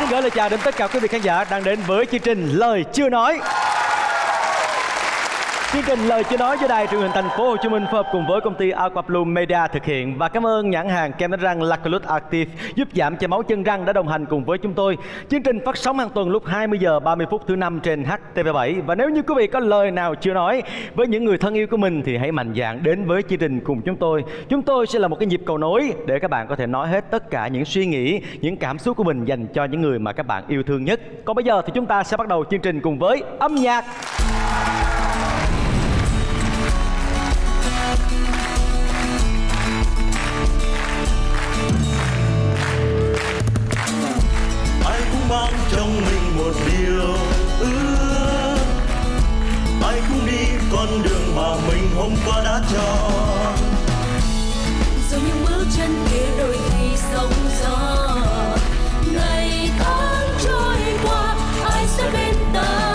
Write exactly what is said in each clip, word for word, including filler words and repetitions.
gửi lời chào đến tất cả quý vị khán giả đang đến với chương trình Lời Chưa Nói. Chương trình Lời Chưa Nói do Đài Truyền hình Thành phố Hồ Chí Minh phối hợp cùng với công ty Aquablum Media thực hiện, và cảm ơn nhãn hàng kem đánh răng Lactolux Active giúp giảm chảy máu chân răng đã đồng hành cùng với chúng tôi. Chương trình phát sóng hàng tuần lúc hai mươi giờ ba mươi phút thứ năm trên H T V bảy. Và nếu như quý vị có lời nào chưa nói với những người thân yêu của mình thì hãy mạnh dạn đến với chương trình cùng chúng tôi. Chúng tôi sẽ là một cái nhịp cầu nối để các bạn có thể nói hết tất cả những suy nghĩ, những cảm xúc của mình dành cho những người mà các bạn yêu thương nhất. Còn bây giờ thì chúng ta sẽ bắt đầu chương trình cùng với âm nhạc. Mang trong mình một điều ước, ai cũng đi con đường mà mình hôm qua đã chọn. Dù những bước chân kia đôi khi sóng gió, ngày tháng trôi qua ai sẽ bên ta.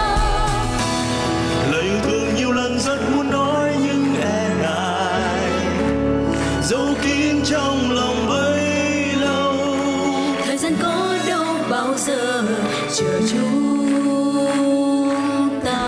Lời yêu thương nhiều lần rất muốn nói nhưng e ngại, giấu kín trong lòng bấy lâu. Thời gian có bao giờ chờ chúng ta.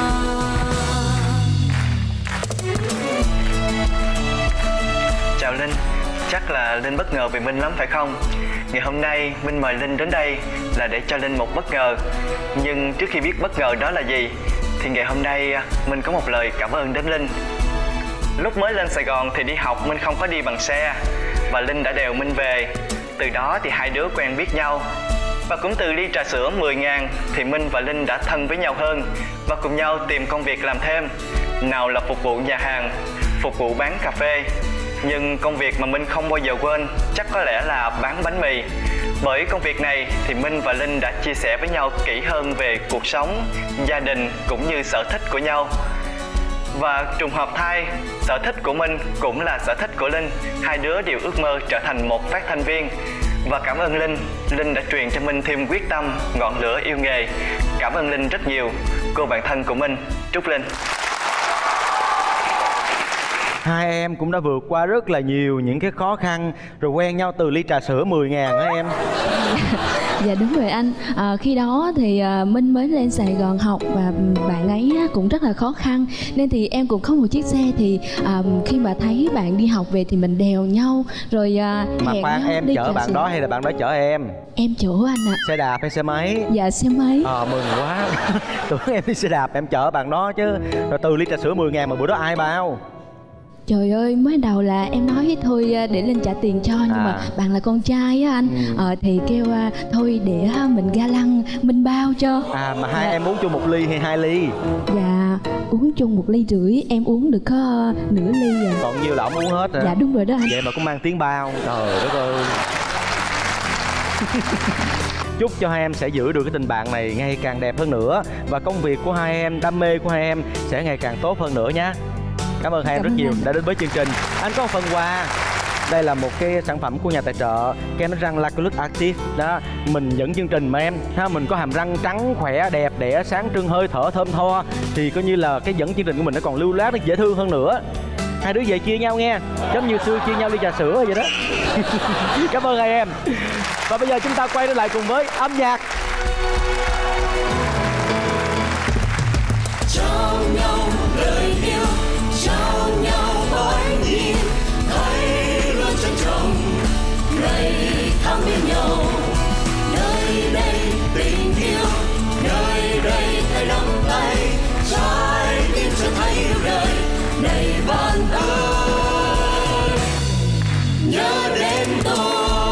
Chào Linh, chắc là Linh bất ngờ vì Minh lắm phải không? Ngày hôm nay Minh mời Linh đến đây là để cho Linh một bất ngờ. Nhưng trước khi biết bất ngờ đó là gì thì ngày hôm nay Minh có một lời cảm ơn đến Linh. Lúc mới lên Sài Gòn thì đi học Minh không có đi bằng xe, và Linh đã đèo Minh về. Từ đó thì hai đứa quen biết nhau. Và cũng từ ly trà sữa mười ngàn thì Minh và Linh đã thân với nhau hơn và cùng nhau tìm công việc làm thêm. Nào là phục vụ nhà hàng, phục vụ bán cà phê. Nhưng công việc mà Minh không bao giờ quên chắc có lẽ là bán bánh mì. Bởi công việc này thì Minh và Linh đã chia sẻ với nhau kỹ hơn về cuộc sống, gia đình cũng như sở thích của nhau. Và trùng hợp thay, sở thích của Minh cũng là sở thích của Linh. Hai đứa đều ước mơ trở thành một phát thanh viên. Và cảm ơn Linh, Linh đã truyền cho Minh thêm quyết tâm, ngọn lửa yêu nghề. Cảm ơn Linh rất nhiều, cô bạn thân của Minh. Trúc Linh. Hai em cũng đã vượt qua rất là nhiều những cái khó khăn rồi quen nhau từ ly trà sữa mười ngàn hả em? Dạ đúng rồi anh. À, khi đó thì à, Minh mới lên Sài Gòn học và bạn ấy cũng rất là khó khăn, nên thì em cũng có một chiếc xe. Thì à, khi mà thấy bạn đi học về thì mình đèo nhau rồi à, mà hẹn khoan, nhau em đi chở bạn sữa. đó hay là bạn đó chở em? Em chở anh ạ. Xe đạp hay xe máy? Dạ xe máy. Ờ à, mừng quá. Tưởng em đi xe đạp em chở bạn đó chứ. Rồi từ ly trà sữa mười ngàn mà bữa đó ai bao? Trời ơi, mới đầu là em nói thôi để Linh trả tiền cho, nhưng à. mà bạn là con trai á anh. ừ. ờ, Thì kêu thôi để mình ga lăng, Minh bao cho. À mà hai dạ. em uống chung một ly hay hai ly? Dạ uống chung một ly rưỡi, em uống được có nửa ly rồi. Còn nhiều là ông uống hết rồi. Dạ đúng rồi đó anh. Vậy mà cũng mang tiếng bao. Trời đất ơi. Chúc cho hai em sẽ giữ được cái tình bạn này ngày càng đẹp hơn nữa, và công việc của hai em, đam mê của hai em sẽ ngày càng tốt hơn nữa nhé. Cảm ơn hai em rất nhiều đã đến với chương trình. Anh có một phần quà. Đây là một cái sản phẩm của nhà tài trợ kem đánh răng Lactolux Active đó. Mình dẫn chương trình mà em ha, mình có hàm răng trắng khỏe đẹp đẽ sáng trưng hơi thở thơm tho thì coi như là cái dẫn chương trình của mình nó còn lưu lát, nó dễ thương hơn nữa. Hai đứa về chia nhau nghe, giống như xưa chia nhau ly trà sữa vậy đó. Cảm ơn hai em. Và bây giờ chúng ta quay trở lại cùng với âm nhạc. Trao nhau lời yêu, trao nhau mãi nhìn, hãy luôn trân trọng ngày tháng bên nhau. Nơi đây tình yêu, nơi đây tay nắm tay, trái tim cho thấy yêu đời này bạn ơi. Nhớ đến tôi.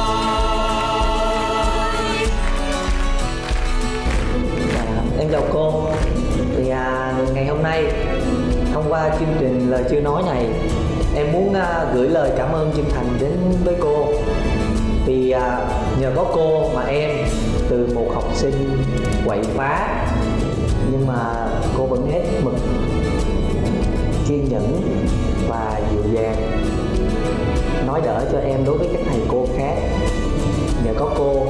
Em chào cô. Thì à, ngày hôm nay thông qua chương trình Lời Chưa Nói này, em muốn à, gửi lời cảm ơn chân thành đến với cô. Vì à, nhờ có cô mà em từ một học sinh quậy phá, nhưng mà cô vẫn hết mực, kiên nhẫn và dịu dàng nói đỡ cho em đối với các thầy cô khác. Nhờ có cô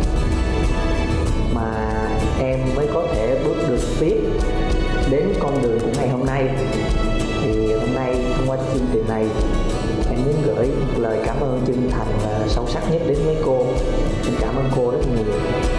mà em mới có thể bước được tiếp đến con đường của ngày hôm nay. Thì hôm nay thông qua chương trình này, em muốn gửi một lời cảm ơn chân thành và sâu sắc nhất đến với cô. Em cảm ơn cô rất nhiều.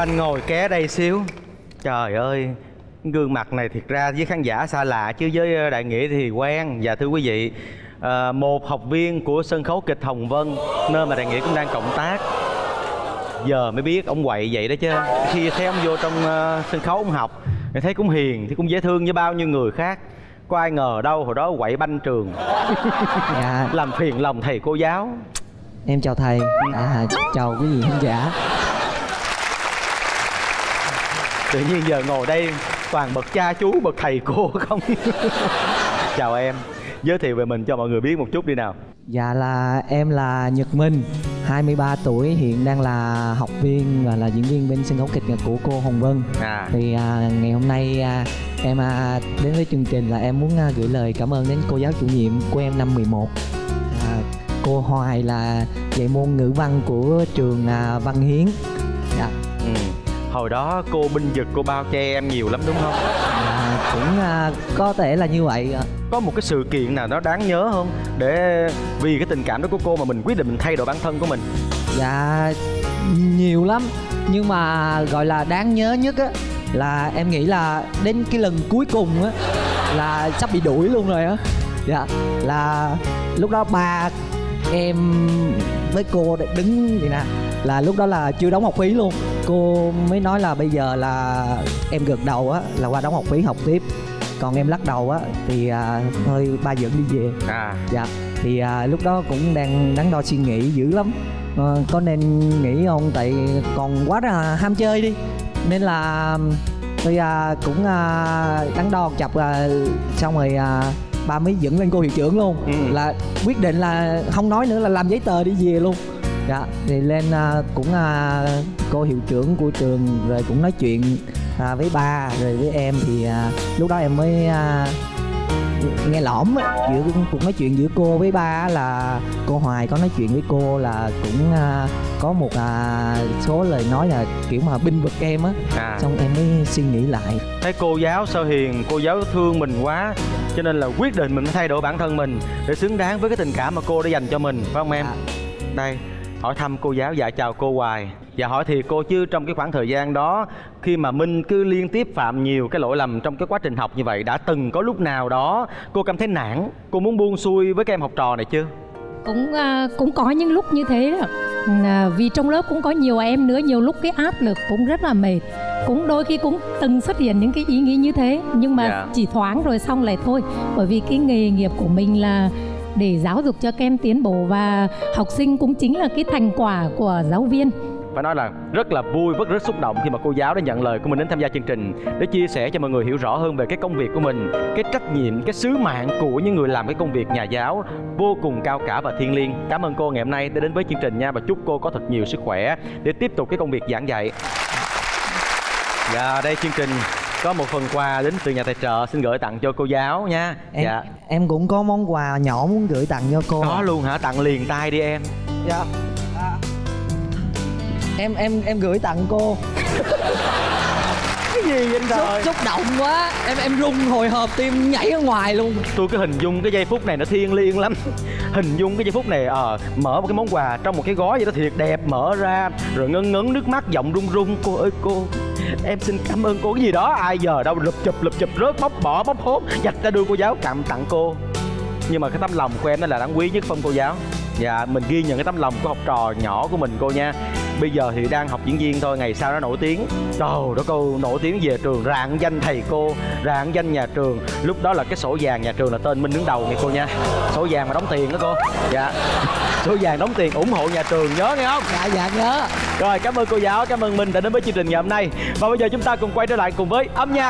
Anh ngồi ké đây xíu. Trời ơi, gương mặt này thiệt ra với khán giả xa lạ chứ với Đại Nghĩa thì quen. Và thưa quý vị, à, một học viên của sân khấu kịch Hồng Vân, nơi mà Đại Nghĩa cũng đang cộng tác, giờ mới biết ông quậy vậy đó chứ. Khi thấy ông vô trong uh, sân khấu ông học thì thấy cũng hiền, thì cũng dễ thương như bao nhiêu người khác. Có ai ngờ đâu hồi đó quậy banh trường. Dạ. Làm phiền lòng thầy cô giáo. Em chào thầy. À, chào quý vị khán giả. Tự nhiên giờ ngồi đây toàn bậc cha chú, bậc thầy cô không. Chào em, giới thiệu về mình cho mọi người biết một chút đi nào. Dạ là em là Nhật Minh, hai mươi ba tuổi, hiện đang là học viên và là diễn viên bên sân khấu kịch của cô Hồng Vân. À. Thì à, ngày hôm nay à, em à, đến với chương trình là em muốn à, gửi lời cảm ơn đến cô giáo chủ nhiệm của em năm mười một. À, cô Hoài là dạy môn ngữ văn của trường à, Văn Hiến. Dạ. Ừ. Hồi đó cô binh vực cô bao che em nhiều lắm đúng không? À, cũng à, có thể là như vậy. Có một cái sự kiện nào đó đáng nhớ không? Để vì cái tình cảm đó của cô mà mình quyết định mình thay đổi bản thân của mình. Dạ nhiều lắm. Nhưng mà gọi là đáng nhớ nhất á là em nghĩ là đến cái lần cuối cùng á là sắp bị đuổi luôn rồi á. Dạ là lúc đó ba em với cô đứng vậy nè, là lúc đó là chưa đóng học phí luôn. Cô mới nói là bây giờ là em gật đầu á là qua đóng học phí học tiếp, còn em lắc đầu á thì à, thôi ba dẫn đi về. À. Dạ thì à, lúc đó cũng đang đắn đo suy nghĩ dữ lắm. À, có nên nghỉ không, tại còn quá là ham chơi đi, nên là tôi à, cũng à, đắn đo chập à, xong rồi à, ba mới dẫn lên cô hiệu trưởng luôn. Ừ. Là quyết định là không nói nữa, là làm giấy tờ đi về luôn. Dạ thì lên à, cũng à, cô hiệu trưởng của trường rồi cũng nói chuyện à, với ba rồi với em thì à, lúc đó em mới à, nghe lõm á, giữa cuộc nói chuyện giữa cô với ba là cô Hoài có nói chuyện với cô là cũng à, có một à, số lời nói là kiểu mà binh vực em á. À. Xong em mới suy nghĩ lại, thấy cô giáo sao hiền, cô giáo thương mình quá, cho nên là quyết định mình phải thay đổi bản thân mình để xứng đáng với cái tình cảm mà cô đã dành cho mình, phải không em? À. Đây, hỏi thăm cô giáo. Dạ chào cô Hoài. Dạ hỏi thì cô, chứ trong cái khoảng thời gian đó khi mà Minh cứ liên tiếp phạm nhiều cái lỗi lầm trong cái quá trình học như vậy, đã từng có lúc nào đó cô cảm thấy nản, cô muốn buông xuôi với các em học trò này chưa? Cũng uh, cũng có những lúc như thế đó. À, vì trong lớp cũng có nhiều em nữa, nhiều lúc cái áp lực cũng rất là mệt, cũng đôi khi cũng từng xuất hiện những cái ý nghĩ như thế, nhưng mà yeah. chỉ thoáng rồi xong lại thôi. Bởi vì cái nghề nghiệp của mình là để giáo dục cho các em tiến bộ, và học sinh cũng chính là cái thành quả của giáo viên. Phải nói là rất là vui, rất rất xúc động khi mà cô giáo đã nhận lời của mình đến tham gia chương trình để chia sẻ cho mọi người hiểu rõ hơn về cái công việc của mình, cái trách nhiệm, cái sứ mạng của những người làm cái công việc nhà giáo vô cùng cao cả và thiêng liêng. Cảm ơn cô ngày hôm nay đã đến với chương trình nha, và chúc cô có thật nhiều sức khỏe để tiếp tục cái công việc giảng dạy. Và đây chương trình có một phần quà đến từ nhà tài trợ xin gửi tặng cho cô giáo nha. Em, dạ. Em cũng có món quà nhỏ muốn gửi tặng cho cô. Có luôn hả? Tặng liền tay đi em. Dạ. À. Em em em gửi tặng cô. Cái gì vậy trời? Xúc, xúc động quá, em em run hồi hộp, tim nhảy ở ngoài luôn. Tôi cứ hình dung cái giây phút này nó thiêng liêng lắm. Hình dung cái giây phút này ờ à, mở một cái món quà trong một cái gói vậy đó thiệt đẹp, mở ra rồi ngấn ngấn nước mắt, giọng run run. Cô ơi cô, em xin cảm ơn cô. Cái gì đó ai giờ đâu, lụp chụp lụp chụp rớt bóc bỏ bóc hốt dạch ra đưa cô giáo tặng tặng cô. Nhưng mà cái tấm lòng của em đó là đáng quý nhất không cô giáo? Dạ mình ghi nhận cái tấm lòng của học trò nhỏ của mình cô nha. Bây giờ thì đang học diễn viên thôi, ngày sau nó nổi tiếng. Trời đó cô, nổi tiếng về trường, rạng danh thầy cô, rạng danh nhà trường. Lúc đó là cái sổ vàng nhà trường là tên Minh đứng đầu nha cô nha. Sổ vàng mà đóng tiền đó cô. Dạ. Sổ vàng đóng tiền ủng hộ nhà trường, nhớ nghe không? Dạ dạ nhớ. Rồi cảm ơn cô giáo, cảm ơn Minh đã đến với chương trình ngày hôm nay. Và bây giờ chúng ta cùng quay trở lại cùng với âm nhạc.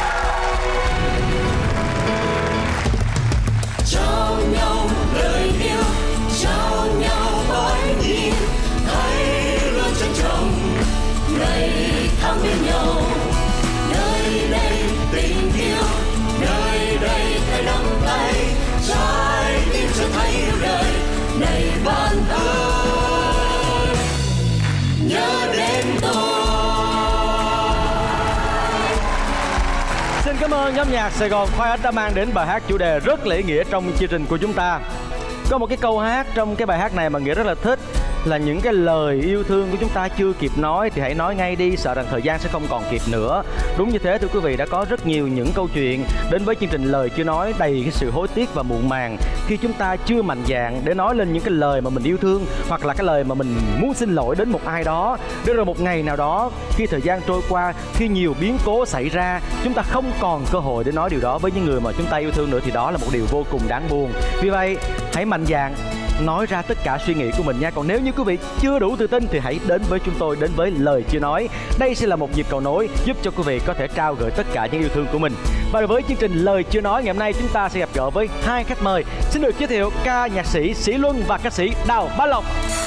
Trao nhau lời yêu, trao nhau mãi nhìn, hãy luôn trân trọng ngày tháng bên nhau. Nơi đây tình yêu, nơi đây tay nắm tay, trái tim cho thấy yêu đời này bạn ơi, nhớ đến tôi. Xin cảm ơn nhóm nhạc Sài Gòn Khoai Ánh đã mang đến bài hát chủ đề rất lễ nghĩa trong chương trình của chúng ta. Có một cái câu hát trong cái bài hát này mà Nghĩa rất là thích. là những cái lời yêu thương của chúng ta chưa kịp nói thì hãy nói ngay đi, sợ rằng thời gian sẽ không còn kịp nữa. Đúng như thế thưa quý vị, đã có rất nhiều những câu chuyện đến với chương trình Lời Chưa Nói đầy cái sự hối tiếc và muộn màng khi chúng ta chưa mạnh dạn để nói lên những cái lời mà mình yêu thương, hoặc là cái lời mà mình muốn xin lỗi đến một ai đó. Đến rồi một ngày nào đó, khi thời gian trôi qua, khi nhiều biến cố xảy ra, chúng ta không còn cơ hội để nói điều đó với những người mà chúng ta yêu thương nữa, thì đó là một điều vô cùng đáng buồn. Vì vậy hãy mạnh dạn nói ra tất cả suy nghĩ của mình nha. Còn nếu như quý vị chưa đủ tự tin thì hãy đến với chúng tôi, đến với Lời Chưa Nói. Đây sẽ là một nhịp cầu nối giúp cho quý vị có thể trao gửi tất cả những yêu thương của mình. Và với chương trình Lời Chưa Nói ngày hôm nay, chúng ta sẽ gặp gỡ với hai khách mời. Xin được giới thiệu ca nhạc sĩ Sĩ Luân và ca sĩ Đào Bá Lộc.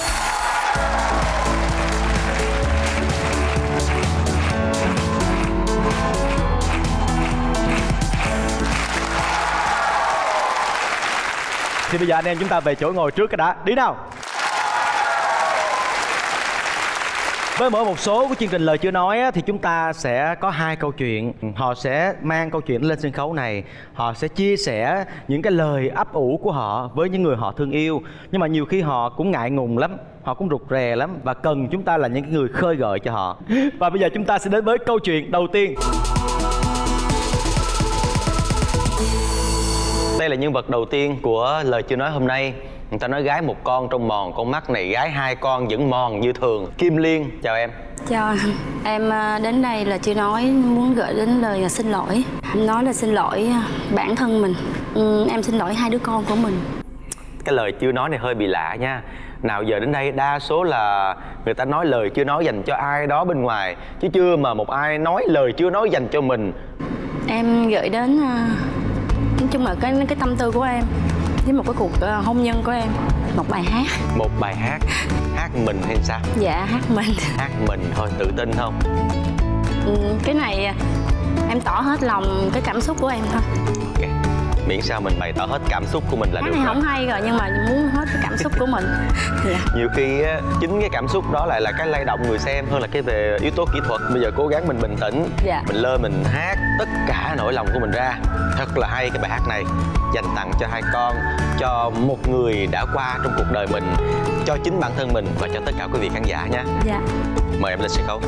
Thì bây giờ anh em chúng ta về chỗ ngồi trước cái đã. Đi nào. Với mỗi một số của chương trình Lời Chưa Nói thì chúng ta sẽ có hai câu chuyện. Họ sẽ mang câu chuyện lên sân khấu này. Họ sẽ chia sẻ những cái lời ấp ủ của họ với những người họ thương yêu. Nhưng mà nhiều khi họ cũng ngại ngùng lắm, họ cũng rụt rè lắm, và cần chúng ta là những người khơi gợi cho họ. Và bây giờ chúng ta sẽ đến với câu chuyện đầu tiên. Đây là nhân vật đầu tiên của Lời Chưa Nói hôm nay. Người ta nói gái một con trong mòn con mắt này, gái hai con vẫn mòn như thường. Kim Liên, chào em. Chào anh. Em đến đây là Chưa Nói muốn gửi đến lời xin lỗi. Nói là xin lỗi bản thân mình. Em xin lỗi hai đứa con của mình. Cái lời chưa nói này hơi bị lạ nha. Nào giờ đến đây đa số là người ta nói lời chưa nói dành cho ai đó bên ngoài, chứ chưa mà một ai nói lời chưa nói dành cho mình. Em gửi đến, nói chung là cái cái tâm tư của em với một cái cuộc hôn nhân của em, một bài hát. Một bài hát. Hát mình hay sao? Dạ hát mình. Hát mình thôi, tự tin không? Ừ, cái này em tỏ hết lòng cái cảm xúc của em thôi. Ok, miễn sao mình bày tỏ hết cảm xúc của mình là hát được này rồi. Không hay rồi nhưng mà muốn hết cái cảm xúc của mình. Dạ. Nhiều khi á, chính cái cảm xúc đó lại là cái lay động người xem hơn là cái về yếu tố kỹ thuật. Bây giờ cố gắng mình bình tĩnh. Dạ. Mình lên mình hát tất cả nỗi lòng của mình ra. Thật là hay cái bài hát này, dành tặng cho hai con, cho một người đã qua trong cuộc đời mình, cho chính bản thân mình và cho tất cả quý vị khán giả nha. Dạ. Mời em lên sân khấu.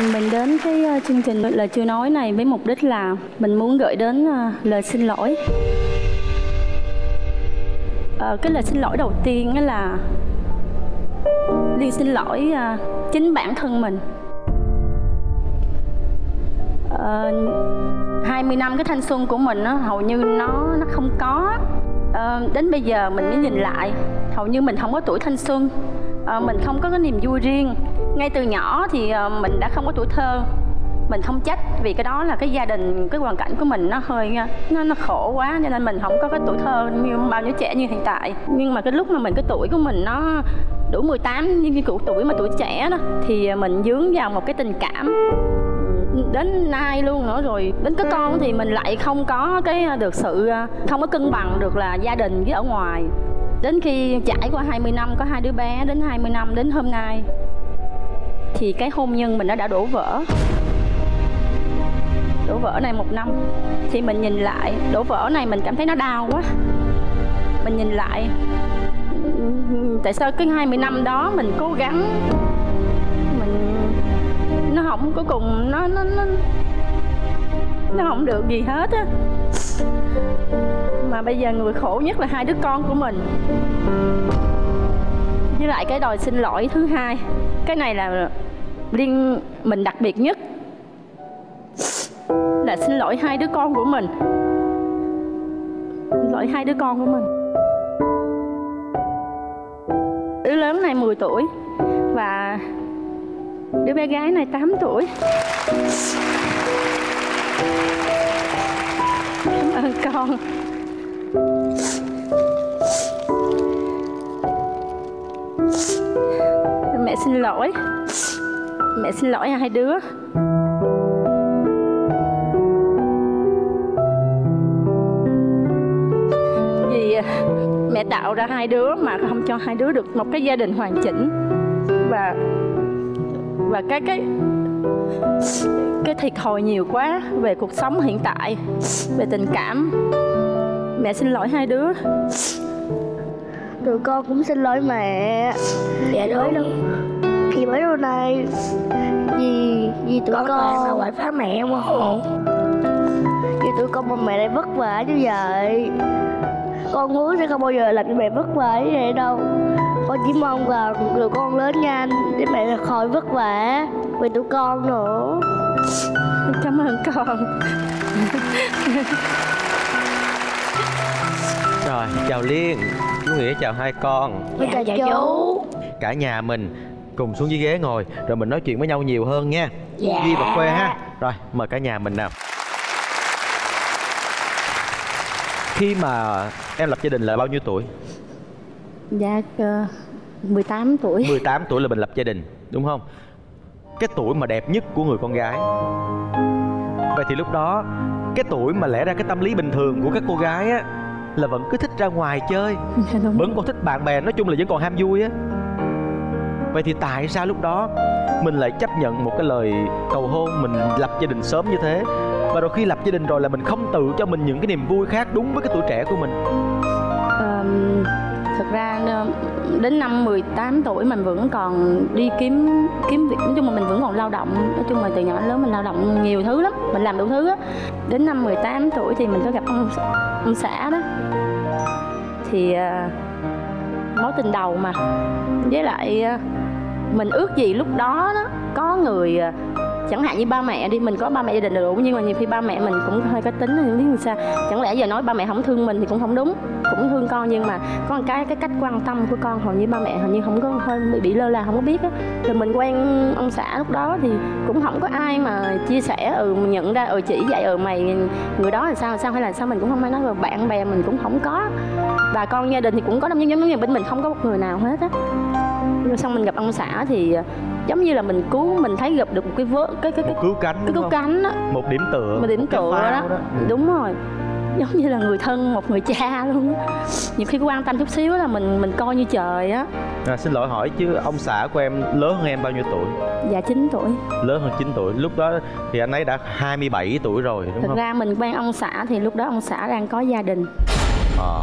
Mình đến cái uh, chương trình Lời Chưa Nói này với mục đích là mình muốn gửi đến uh, lời xin lỗi. uh, Cái lời xin lỗi đầu tiên là Liên xin lỗi uh, chính bản thân mình. uh, hai mươi năm cái thanh xuân của mình đó, hầu như nó nó không có. uh, Đến bây giờ mình mới nhìn lại, hầu như mình không có tuổi thanh xuân. uh, Mình không có cái niềm vui riêng. Ngay từ nhỏ thì uh, mình đã không có tuổi thơ. Mình không trách vì cái đó là cái gia đình, cái hoàn cảnh của mình nó hơi nó, nó khổ quá, cho nên mình không có cái tuổi thơ như bao nhiêu trẻ như hiện tại. Nhưng mà cái lúc mà mình cái tuổi của mình nó đủ mười tám, như cái tuổi mà tuổi trẻ đó, thì mình dướng vào một cái tình cảm đến nay luôn nữa rồi. Đến cái con thì mình lại không có cái được sự, không có cân bằng được là gia đình với ở ngoài. Đến khi trải qua hai mươi năm, có hai đứa bé, đến hai mươi năm, đến hôm nay thì cái hôn nhân mình nó đã đổ vỡ. Đổ vỡ này một năm thì mình nhìn lại đổ vỡ này mình cảm thấy nó đau quá. Mình nhìn lại tại sao cái hai mươi năm đó mình cố gắng, mình nó không cuối cùng nó nó nó nó không được gì hết á. Mà bây giờ người khổ nhất là hai đứa con của mình. Với lại cái đòi xin lỗi thứ hai, cái này là Liên mình đặc biệt nhất, là xin lỗi hai đứa con của mình. Xin lỗi hai đứa con của mình. Đứa lớn này mười tuổi và đứa bé gái này tám tuổi. Cảm ơn con. Mẹ xin lỗi. Mẹ xin lỗi hai đứa. Vì mẹ tạo ra hai đứa mà không cho hai đứa được một cái gia đình hoàn chỉnh. Và Và cái cái cái thiệt thòi nhiều quá về cuộc sống hiện tại, về tình cảm. Mẹ xin lỗi hai đứa. Tụi con cũng xin lỗi mẹ. Dạ đúng. Thì mấy hôm nay vì vì tụi con con mà quậy phá mẹ không? Vì tụi con mà mẹ lại vất vả như vậy. Con hứa sẽ không bao giờ làm cho mẹ vất vả như vậy đâu. Con chỉ mong là tụi con lớn nhanh để mẹ khỏi vất vả vì tụi con nữa. Cảm ơn con. Rồi, chào Liên. Chú Nghĩa chào hai con. Chào, chào chú. Cả nhà mình cùng xuống dưới ghế ngồi rồi mình nói chuyện với nhau nhiều hơn nha. Dạ. Duy và Khuê ha. Rồi, mời cả nhà mình nào. Khi mà em lập gia đình là bao nhiêu tuổi? Dạ uh, mười tám tuổi. mười tám tuổi là mình lập gia đình, đúng không? Cái tuổi mà đẹp nhất của người con gái. Vậy thì lúc đó cái tuổi mà lẽ ra cái tâm lý bình thường của các cô gái á là vẫn cứ thích ra ngoài chơi, vẫn còn thích bạn bè, nói chung là vẫn còn ham vui á. Vậy thì tại sao lúc đó mình lại chấp nhận một cái lời cầu hôn, mình lập gia đình sớm như thế? Và rồi khi lập gia đình rồi là mình không tự cho mình những cái niềm vui khác đúng với cái tuổi trẻ của mình? Uh, Thực ra đến năm mười tám tuổi mình vẫn còn đi kiếm kiếm việc, nói chung là mình vẫn còn lao động. Nói chung là từ nhỏ đến lớn mình lao động nhiều thứ lắm, mình làm đủ thứ á. Đến năm mười tám tuổi thì mình có gặp ông, ông xã đó. Thì uh, mối tình đầu mà. Với lại uh, mình ước gì lúc đó, đó có người uh, chẳng hạn như ba mẹ đi, mình có ba mẹ gia đình đủ, nhưng mà nhiều khi ba mẹ mình cũng hơi có tính, không biết làm sao. Chẳng lẽ giờ nói ba mẹ không thương mình thì cũng không đúng, cũng thương con, nhưng mà có một cái cái cách quan tâm của con hầu như ba mẹ hầu như không có, hơi bị lơ là, không có biết á. Rồi mình quen ông xã lúc đó thì cũng không có ai mà chia sẻ, ừ mình nhận ra, ừ chỉ dạy, ừ mày người đó là sao là sao hay là sao, mình cũng không ai nói. Rồi bạn bè mình cũng không có, bà con gia đình thì cũng có, giống giống như bên mình không có một người nào hết á. Rồi xong mình gặp ông xã thì giống như là mình cứu, mình thấy gặp được một cái vớ cái cái cái cứu cánh, cái cứu cánh á, một điểm tựa, một điểm tựa đó. đó. Ừ. Đúng rồi, giống như là người thân, một người cha luôn á. Nhiều khi quan tâm chút xíu là mình mình coi như trời á. À, xin lỗi hỏi chứ ông xã của em lớn hơn em bao nhiêu tuổi? Dạ chín tuổi. Lớn hơn chín tuổi. Lúc đó thì anh ấy đã hai mươi bảy tuổi rồi đúng Thực không? Thực ra mình quen ông xã thì lúc đó ông xã đang có gia đình. Ờ.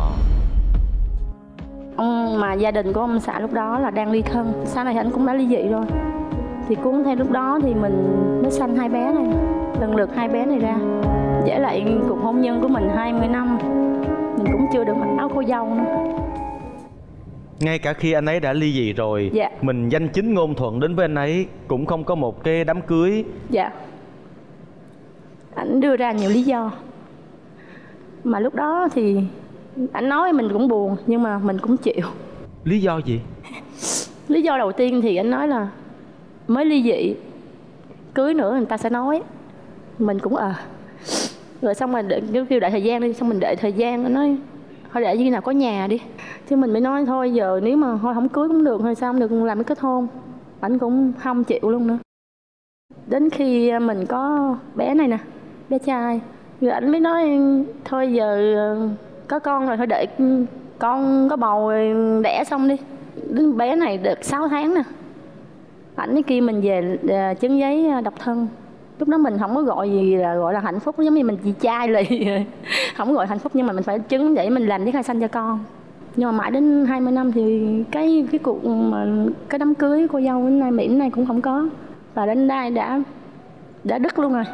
Ông mà gia đình của ông xã lúc đó là đang ly thân, sau này thì anh cũng đã ly dị rồi. Thì cuốn theo lúc đó thì mình mới sanh hai bé này, lần lượt hai bé này ra. Với lại cuộc hôn nhân của mình hai mươi năm, mình cũng chưa được mặc áo cô dâu nữa. Ngay cả khi anh ấy đã ly dị rồi, dạ. mình danh chính ngôn thuận đến với anh ấy, cũng không có một cái đám cưới. Dạ. Ảnh đưa ra nhiều lý do. Mà lúc đó thì ảnh nói mình cũng buồn, nhưng mà mình cũng chịu. Lý do gì? Lý do đầu tiên thì anh nói là mới ly dị, cưới nữa người ta sẽ nói. Mình cũng ờ à. Rồi xong rồi đợi, kêu đợi thời gian đi. Xong mình đợi thời gian, anh nói thôi để khi nào có nhà đi. Chứ mình mới nói thôi giờ nếu mà thôi không cưới cũng được, thôi sao không được làm cái kết hôn. Ảnh cũng không chịu luôn nữa. Đến khi mình có bé này nè, bé trai, rồi ảnh mới nói thôi giờ có con rồi, thôi đợi con có bầu rồi đẻ xong đi. Đến bé này được sáu tháng nè, ảnh mới kêu mình về chứng giấy độc thân. Lúc đó mình không có gọi gì là gọi là hạnh phúc, giống như mình chị trai lì không gọi hạnh phúc, nhưng mà mình phải chứng để mình làm giấy khai sinh cho con. Nhưng mà mãi đến hai mươi năm thì cái cái cuộc mà cái đám cưới cô dâu đến nay Mỹ đến nay cũng không có. Và đến đây đã đã đứt luôn rồi.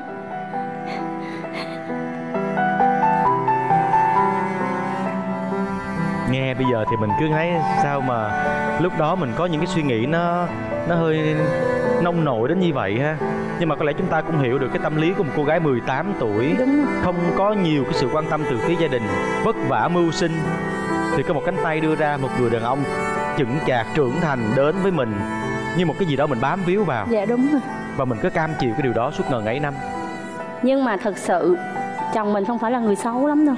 Nghe bây giờ thì mình cứ thấy sao mà lúc đó mình có những cái suy nghĩ nó nó hơi nông nổi đến như vậy ha. Nhưng mà có lẽ chúng ta cũng hiểu được cái tâm lý của một cô gái mười tám tuổi, không có nhiều cái sự quan tâm từ phía gia đình, vất vả mưu sinh, thì có một cánh tay đưa ra một người đàn ông chững chạc trưởng thành đến với mình như một cái gì đó mình bám víu vào. Dạ đúng rồi. Và mình cứ cam chịu cái điều đó suốt ngần ấy năm. Nhưng mà thật sự chồng mình không phải là người xấu lắm đâu,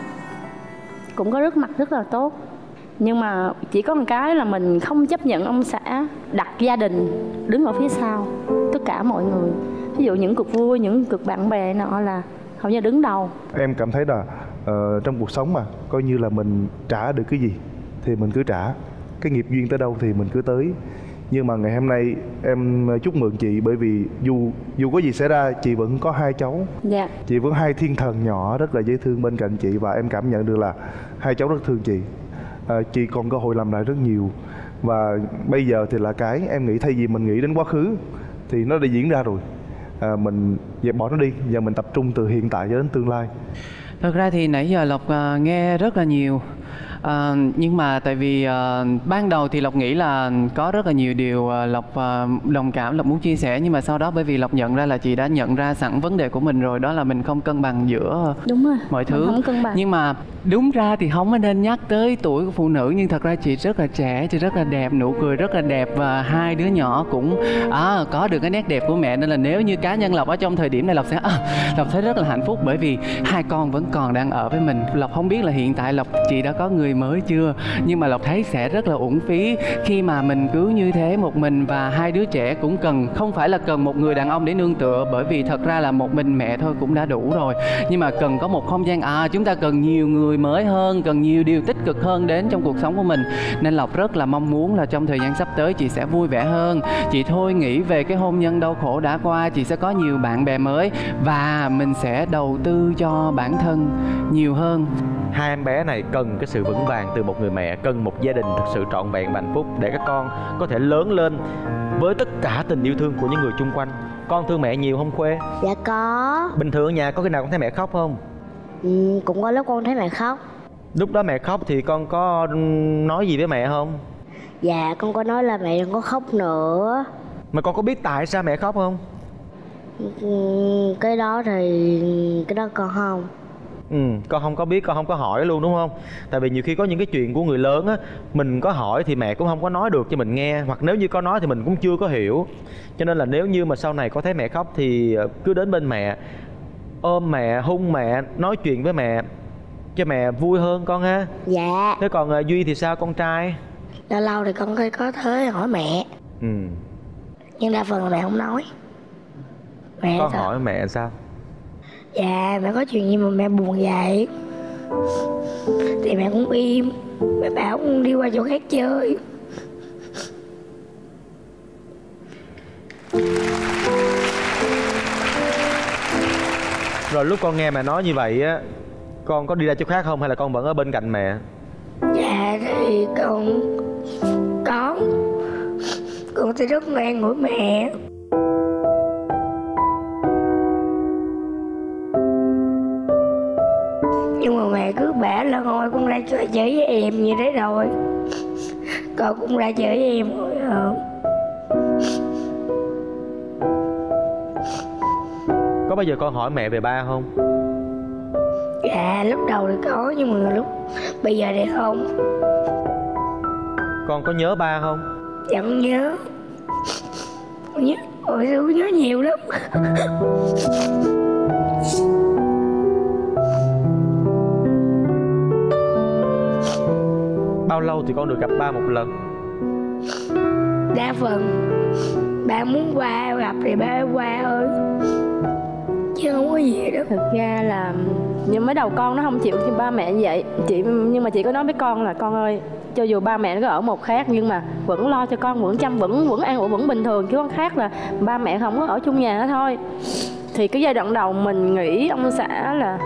cũng có rất mặt rất là tốt. Nhưng mà chỉ có một cái là mình không chấp nhận ông xã đặt gia đình đứng ở phía sau tất cả mọi người. Ví dụ những cuộc vui, những cuộc bạn bè nọ là hầu như đứng đầu. Em cảm thấy là uh, trong cuộc sống mà coi như là mình trả được cái gì thì mình cứ trả, cái nghiệp duyên tới đâu thì mình cứ tới. Nhưng mà ngày hôm nay em chúc mừng chị, bởi vì dù dù có gì xảy ra chị vẫn có hai cháu. Dạ. Chị vẫn hai thiên thần nhỏ rất là dễ thương bên cạnh chị, và em cảm nhận được là hai cháu rất thương chị. À, chị còn cơ hội làm lại rất nhiều. Và bây giờ thì là cái em nghĩ, thay vì mình nghĩ đến quá khứ thì nó đã diễn ra rồi, à, mình dẹp bỏ nó đi, giờ mình tập trung từ hiện tại cho đến tương lai. Thật ra thì nãy giờ Lộc uh, nghe rất là nhiều. À, nhưng mà tại vì uh, ban đầu thì Lộc nghĩ là có rất là nhiều điều uh, Lộc uh, đồng cảm, Lộc muốn chia sẻ. Nhưng mà sau đó bởi vì Lộc nhận ra là chị đã nhận ra sẵn vấn đề của mình rồi, đó là mình không cân bằng giữa đúng rồi, mọi thứ. không cân bằng. Nhưng mà đúng ra thì không có nên nhắc tới tuổi của phụ nữ, nhưng thật ra chị rất là trẻ, chị rất là đẹp, nụ cười rất là đẹp, và hai đứa nhỏ cũng à, có được cái nét đẹp của mẹ. Nên là nếu như cá nhân Lộc ở trong thời điểm này, Lộc sẽ à, Lộc thấy rất là hạnh phúc, bởi vì hai con vẫn còn đang ở với mình. Lộc không biết là hiện tại Lộc chị đã có người mới chưa, nhưng mà Lộc thấy sẽ rất là uổng phí khi mà mình cứ như thế một mình. Và hai đứa trẻ cũng cần, không phải là cần một người đàn ông để nương tựa, bởi vì thật ra là một mình mẹ thôi cũng đã đủ rồi, nhưng mà cần có một không gian, à chúng ta cần nhiều người mới hơn, cần nhiều điều tích cực hơn đến trong cuộc sống của mình. Nên Lộc rất là mong muốn là trong thời gian sắp tới chị sẽ vui vẻ hơn, chị thôi nghĩ về cái hôn nhân đau khổ đã qua, chị sẽ có nhiều bạn bè mới và mình sẽ đầu tư cho bản thân nhiều hơn. Hai em bé này cần cái sự vững vàng từ một người mẹ, cần một gia đình thực sự trọn vẹn và hạnh phúc để các con có thể lớn lên với tất cả tình yêu thương của những người chung quanh. Con thương mẹ nhiều không Khuê? Dạ có. Bình thường ở nhà có khi nào con thấy mẹ khóc không? Ừ, cũng có lúc con thấy mẹ khóc. Lúc đó mẹ khóc thì con có nói gì với mẹ không? Dạ con có nói là mẹ đừng có khóc nữa. Mà con có biết tại sao mẹ khóc không? Ừ, cái đó thì cái đó con không. Ừ, con không có biết, con không có hỏi luôn đúng không? Tại vì nhiều khi có những cái chuyện của người lớn á, mình có hỏi thì mẹ cũng không có nói được cho mình nghe, hoặc nếu như có nói thì mình cũng chưa có hiểu. Cho nên là nếu như mà sau này có thấy mẹ khóc thì cứ đến bên mẹ, ôm mẹ, hung mẹ, nói chuyện với mẹ cho mẹ vui hơn con ha. Dạ. Thế còn uh, Duy thì sao, con trai? Lâu lâu thì con có tới hỏi mẹ. Ừ. Nhưng đa phần là mẹ không nói. Mẹ có sao? Hỏi mẹ sao? Dạ mẹ có chuyện gì mà mẹ buồn vậy thì mẹ cũng im, mẹ bảo con đi qua chỗ khác chơi. Rồi lúc con nghe mẹ nói như vậy á, con có đi ra chỗ khác không hay là con vẫn ở bên cạnh mẹ? Dạ thì con có, con sẽ rất ngoan của mẹ. bả là ngồi cũng ra chơi chơi với em như thế rồi. Con cũng ra chơi với em rồi. Ờ. Có bao giờ con hỏi mẹ về ba không? Dạ lúc đầu thì có, nhưng mà lúc bây giờ thì không. Con có nhớ ba không? Dạ con nhớ. Con nhớ, ôi con nhớ nhiều lắm. Bao lâu thì con được gặp ba một lần? Đa phần ba muốn qua gặp thì ba qua thôi, chứ không có gì đâu. Thực ra là nhưng mới đầu con nó không chịu cho ba mẹ như vậy chị, nhưng mà chị có nói với con là con ơi, cho dù ba mẹ nó có ở một khác nhưng mà vẫn lo cho con, vẫn chăm, vẫn vẫn an ủi, vẫn bình thường, chứ con khác là ba mẹ không có ở chung nhà đó thôi. Thì cái giai đoạn đầu mình nghĩ ông xã là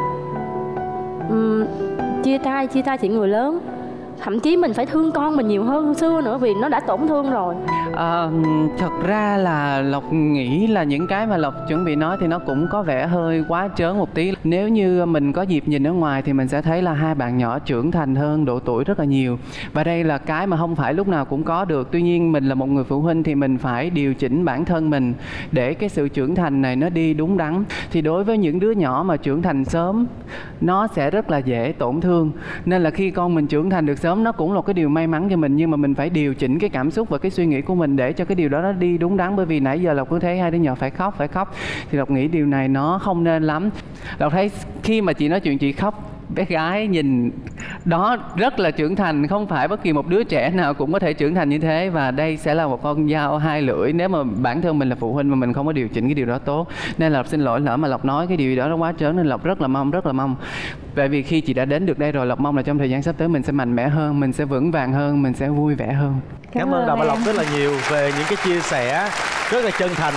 um, chia tay chia tay chuyện người lớn, thậm chí mình phải thương con mình nhiều hơn xưa nữa vì nó đã tổn thương rồi. À, thật ra là Lộc nghĩ là những cái mà Lộc chuẩn bị nói thì nó cũng có vẻ hơi quá trớn một tí. Nếu như mình có dịp nhìn ở ngoài thì mình sẽ thấy là hai bạn nhỏ trưởng thành hơn độ tuổi rất là nhiều. Và đây là cái mà không phải lúc nào cũng có được. Tuy nhiên mình là một người phụ huynh thì mình phải điều chỉnh bản thân mình để cái sự trưởng thành này nó đi đúng đắn. Thì đối với những đứa nhỏ mà trưởng thành sớm, nó sẽ rất là dễ tổn thương. Nên là khi con mình trưởng thành được sớm, nó cũng là cái điều may mắn cho mình. Nhưng mà mình phải điều chỉnh cái cảm xúc và cái suy nghĩ của mình để cho cái điều đó nó đi đúng đắn. Bởi vì nãy giờ Lộc cứ thấy hai đứa nhỏ phải khóc phải khóc thì Lộc nghĩ điều này nó không nên lắm. Lộc thấy khi mà chị nói chuyện chị khóc, bé gái nhìn đó rất là trưởng thành, không phải bất kỳ một đứa trẻ nào cũng có thể trưởng thành như thế. Và đây sẽ là một con dao hai lưỡi nếu mà bản thân mình là phụ huynh mà mình không có điều chỉnh cái điều đó tốt. Nên là Lộc xin lỗi lỡ mà Lộc nói cái điều đó nó quá trớn, nên Lộc rất là mong rất là mong Bởi vì khi chị đã đến được đây rồi, Lộc mong là trong thời gian sắp tới mình sẽ mạnh mẽ hơn, mình sẽ vững vàng hơn, mình sẽ vui vẻ hơn. Cảm, Cảm ơn Đào Bảo Lộc rất là nhiều về những cái chia sẻ rất là chân thành.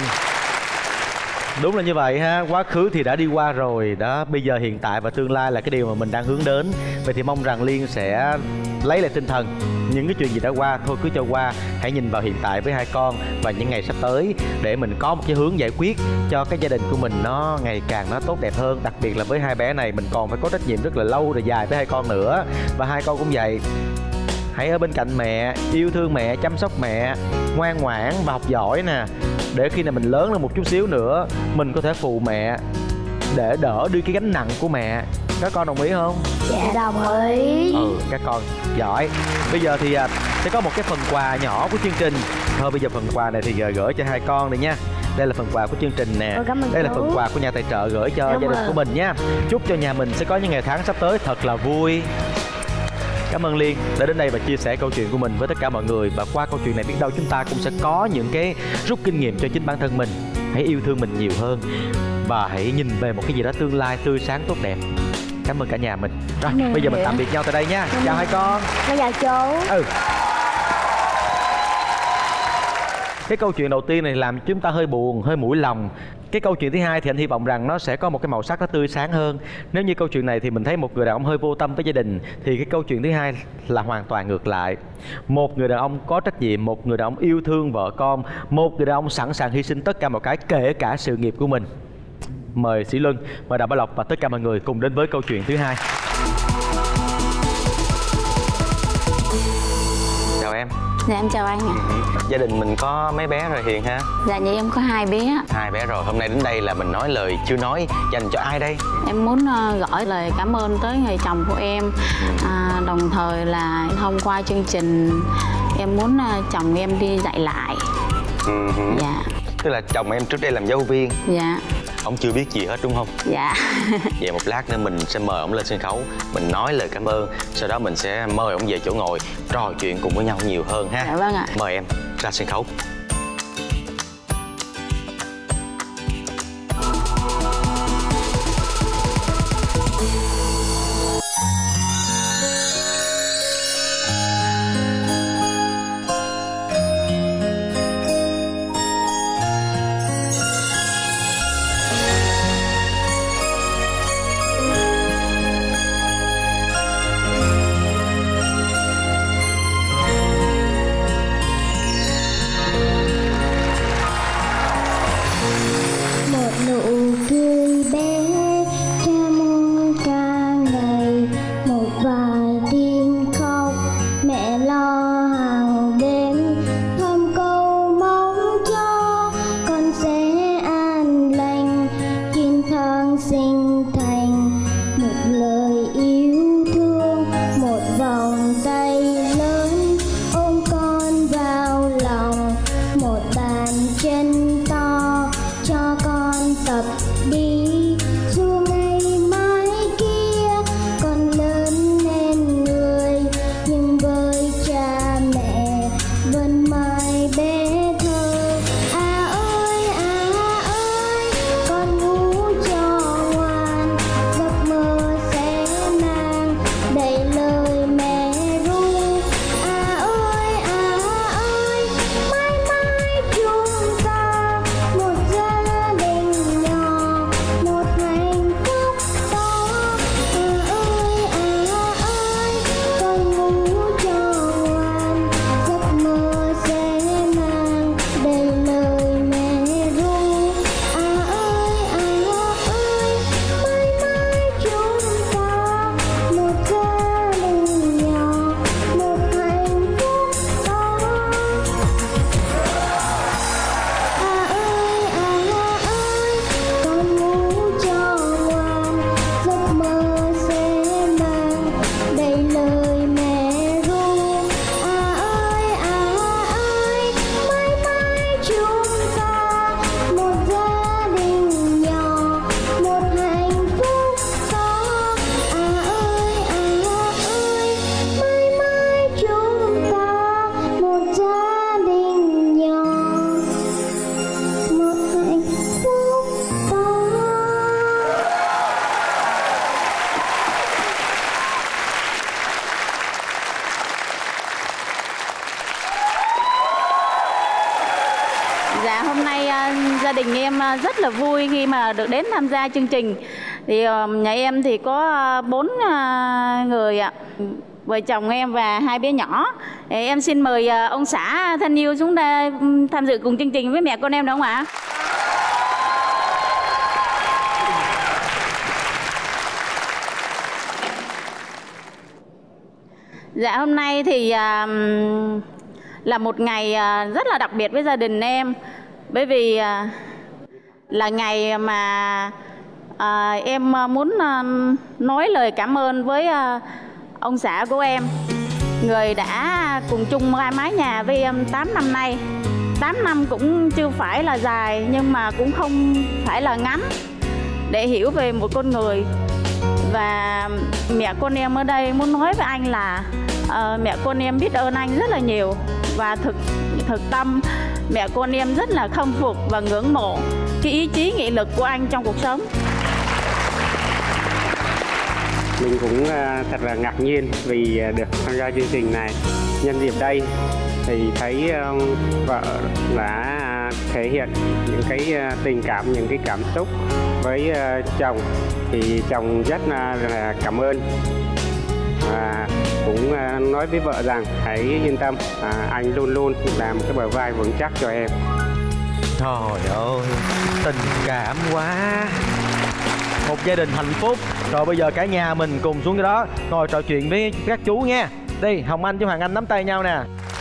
Đúng là như vậy ha, quá khứ thì đã đi qua rồi đó, bây giờ hiện tại và tương lai là cái điều mà mình đang hướng đến. Vậy thì mong rằng Liên sẽ lấy lại tinh thần, những cái chuyện gì đã qua thôi cứ cho qua, hãy nhìn vào hiện tại với hai con và những ngày sắp tới để mình có một cái hướng giải quyết cho cái gia đình của mình nó ngày càng nó tốt đẹp hơn. Đặc biệt là với hai bé này mình còn phải có trách nhiệm rất là lâu rồi dài với hai con nữa, và hai con cũng vậy. Hãy ở bên cạnh mẹ, yêu thương mẹ, chăm sóc mẹ, ngoan ngoãn và học giỏi nè, để khi nào mình lớn lên một chút xíu nữa mình có thể phụ mẹ để đỡ đi cái gánh nặng của mẹ. Các con đồng ý không? Dạ đồng ý. Ừ, các con giỏi. Bây giờ thì à, sẽ có một cái phần quà nhỏ của chương trình. Thôi bây giờ phần quà này thì gửi cho hai con đi nha. Đây là phần quà của chương trình nè. Đây là phần quà của nhà tài trợ gửi cho Cảm gia đình ơn. của mình nha. Chúc cho nhà mình sẽ có những ngày tháng sắp tới thật là vui. Cảm ơn Liên đã đến đây và chia sẻ câu chuyện của mình với tất cả mọi người. Và qua câu chuyện này biết đâu chúng ta cũng sẽ có những cái rút kinh nghiệm cho chính bản thân mình. Hãy yêu thương mình nhiều hơn và hãy nhìn về một cái gì đó tương lai tươi sáng tốt đẹp. Cảm ơn cả nhà mình. Rồi Cảm bây giờ mình tạm biệt nhau tại đây nha. Cảm Chào hai con. Chào chú. Ừ. Cái câu chuyện đầu tiên này làm chúng ta hơi buồn, hơi mũi lòng. Cái câu chuyện thứ hai thì anh hy vọng rằng nó sẽ có một cái màu sắc nó tươi sáng hơn. Nếu như câu chuyện này thì mình thấy một người đàn ông hơi vô tâm với gia đình, thì cái câu chuyện thứ hai là hoàn toàn ngược lại. Một người đàn ông có trách nhiệm, một người đàn ông yêu thương vợ con, một người đàn ông sẵn sàng hy sinh tất cả mọi cái, kể cả sự nghiệp của mình. Mời Sĩ Luân, mời Đào Bảo Lộc và tất cả mọi người cùng đến với câu chuyện thứ hai. Chào em. Dạ em chào anh ạ. Ừ. Gia đình mình có mấy bé rồi Hiền ha? Dạ vậy em có hai bé. Hai bé rồi. Hôm nay đến đây là mình nói lời chưa nói dành cho ai đây? Em muốn uh, gửi lời cảm ơn tới người chồng của em. à, Đồng thời là thông qua chương trình em muốn uh, chồng em đi dạy lại. Ừ. Dạ. Tức là chồng em trước đây làm giáo viên. Dạ. Ông chưa biết gì hết đúng không? Dạ. Vậy một lát nữa mình sẽ mời ông lên sân khấu, mình nói lời cảm ơn, sau đó mình sẽ mời ông về chỗ ngồi trò chuyện cùng với nhau nhiều hơn ha. Dạ vâng ạ. Mời em ra sân khấu. lo hàng đêm, thơm câu mong cho con sẽ an lành, chín tháng sinh thành một lời yêu thương, một vòng tay lớn ôm con vào lòng, một bàn chân to cho con tập đi. Dù ngày mai kia con lớn nên người, nhưng với cha mẹ vẫn mãi bé thơ. À ơi à ơi, con ngủ cho ngoan, giấc mơ sẽ mang đầy lời mẹ ru. À ơi à ơi, mãi mãi chúng ta một gia đình nhỏ, một hạnh phúc to. À ơi à ơi, con ngủ cho ngoan, giấc mơ sẽ mang đầy lời mẹ ru. À ơi à ơi, mãi mãi chúng ta một gia đình nhỏ, một hạnh phúc to. À ơi à ơi, con ngủ cho ngoan, giấc mơ sẽ mang đầy lời mẹ ru. À ơi à ơi, mãi mãi chúng ta một gia đình nhỏ, một hạnh phúc to. À ơi à ơi, mãi mãi chúng ta một gia đình nhỏ, một hạnh phúc to. Dạ hôm nay à, gia đình em à, rất là vui khi mà được đến tham gia chương trình. Thì à, nhà em thì có à, bốn à, người ạ, vợ chồng em và hai bé nhỏ. Thì em xin mời à, ông xã thân yêu xuống đây ừm, tham dự cùng chương trình với mẹ con em được không ạ? Dạ hôm nay thì à, là một ngày à, rất là đặc biệt với gia đình em, bởi vì à, là ngày mà à, em muốn à, nói lời cảm ơn với à, ông xã của em, người đã cùng chung hai mái nhà với em tám năm nay. tám năm cũng chưa phải là dài nhưng mà cũng không phải là ngắn để hiểu về một con người. Và mẹ con em ở đây muốn nói với anh là uh, mẹ con em biết ơn anh rất là nhiều, và thực thực tâm mẹ con em rất là khâm phục và ngưỡng mộ cái ý chí nghị lực của anh trong cuộc sống. Mình cũng uh, thật là ngạc nhiên vì uh, được tham gia chương trình này. Nhân dịp đây thì thấy uh, vợ đã uh, thể hiện những cái uh, tình cảm, những cái cảm xúc với uh, chồng, thì chồng rất là, là cảm ơn, và cũng uh, nói với vợ rằng hãy yên tâm, uh, anh luôn luôn làm cái bờ vai vững chắc cho em. Trời ơi, tình cảm quá. Một gia đình hạnh phúc. Rồi bây giờ cả nhà mình cùng xuống cái đó ngồi trò chuyện với các chú nha. Đi, Hồng Anh với Hoàng Anh nắm tay nhau nè.